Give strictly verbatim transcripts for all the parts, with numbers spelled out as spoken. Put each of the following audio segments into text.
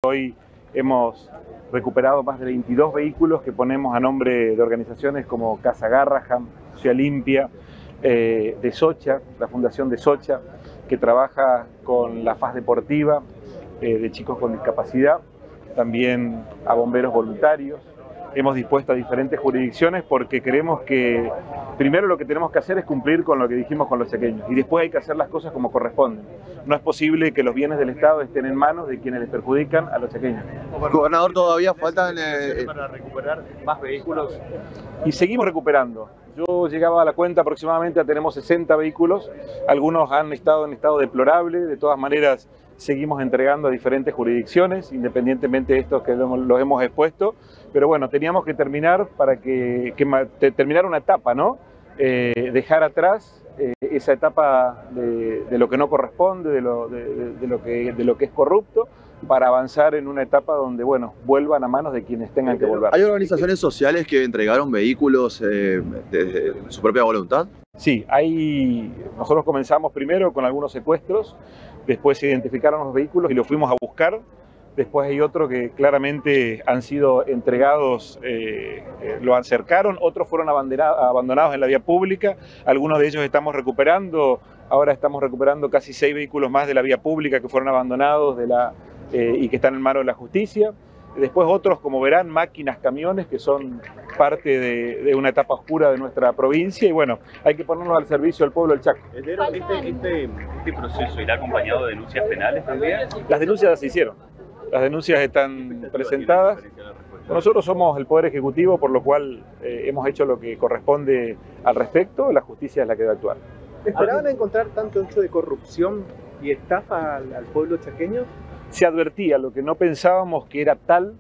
Hoy hemos recuperado más de veintidós vehículos que ponemos a nombre de organizaciones como Casa Garrahan, Ciudad Limpia, eh, de Socha, la Fundación de Socha, que trabaja con la F A S deportiva eh, de chicos con discapacidad, también a bomberos voluntarios. Hemos dispuesto a diferentes jurisdicciones porque creemos que primero lo que tenemos que hacer es cumplir con lo que dijimos con los chaqueños y después hay que hacer las cosas como corresponden. No es posible que los bienes del Estado estén en manos de quienes les perjudican a los chaqueños. Gobernador, todavía faltan eh, para recuperar más vehículos. Y seguimos recuperando. Yo llegaba a la cuenta aproximadamente, tenemos sesenta vehículos, algunos han estado en estado deplorable, de todas maneras seguimos entregando a diferentes jurisdicciones, independientemente de estos que los hemos expuesto, pero bueno, teníamos que terminar para que, que terminar una etapa, ¿no? Eh, dejar atrás eh, esa etapa de, de lo que no corresponde, de lo, de, de, de, lo que, de lo que es corrupto, para avanzar en una etapa donde, bueno, vuelvan a manos de quienes tengan que volver. ¿Hay organizaciones sociales que entregaron vehículos eh, de su propia voluntad? Sí, hay, nosotros comenzamos primero con algunos secuestros, después se identificaron los vehículos y los fuimos a buscar. Después hay otros que claramente han sido entregados, eh, eh, lo acercaron, otros fueron abandonados en la vía pública, algunos de ellos estamos recuperando, ahora estamos recuperando casi seis vehículos más de la vía pública que fueron abandonados de la, eh, y que están en manos de la justicia. Después otros, como verán, máquinas, camiones, que son parte de, de una etapa oscura de nuestra provincia y bueno, hay que ponernos al servicio del pueblo del Chaco. Este, este, este proceso irá acompañado de denuncias penales también. Las denuncias ya se hicieron. Las denuncias están presentadas. Nosotros somos el Poder Ejecutivo, por lo cual eh, hemos hecho lo que corresponde al respecto. La justicia es la que debe actuar. ¿Esperaban encontrar tanto hecho de corrupción y estafa al, al pueblo chaqueño? Se advertía, lo que no pensábamos que era tal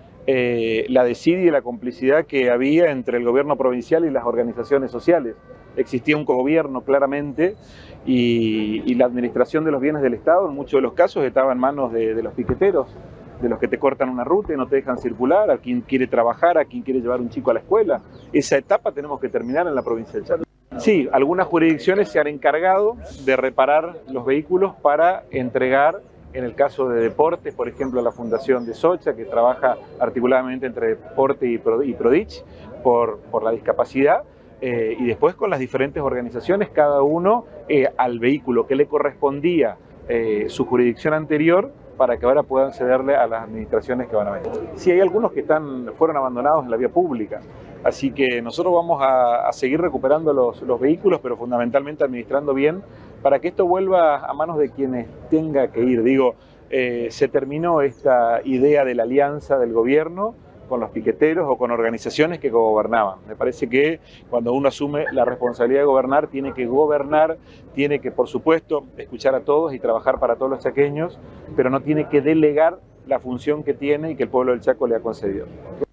eh, la desidia y la complicidad que había entre el gobierno provincial y las organizaciones sociales. Existía un cogobierno claramente y, y la administración de los bienes del Estado en muchos de los casos estaba en manos de, de los piqueteros, de los que te cortan una ruta y no te dejan circular, a quien quiere trabajar, a quien quiere llevar un chico a la escuela. Esa etapa tenemos que terminar en la provincia del Chaco. Sí, algunas jurisdicciones se han encargado de reparar los vehículos para entregar, en el caso de deportes, por ejemplo, la Fundación de Socha, que trabaja articuladamente entre deporte y Prodich por, por la discapacidad, eh, y después con las diferentes organizaciones, cada uno eh, al vehículo que le correspondía eh, su jurisdicción anterior, para que ahora puedan cederle a las administraciones que van a venir. Sí, hay algunos que están, fueron abandonados en la vía pública, así que nosotros vamos a, a seguir recuperando los, los vehículos, pero fundamentalmente administrando bien, para que esto vuelva a manos de quienes tenga que ir. Digo, eh, se terminó esta idea de la alianza del gobierno con los piqueteros o con organizaciones que gobernaban. Me parece que cuando uno asume la responsabilidad de gobernar, tiene que gobernar, tiene que, por supuesto, escuchar a todos y trabajar para todos los chaqueños, pero no tiene que delegar la función que tiene y que el pueblo del Chaco le ha concedido.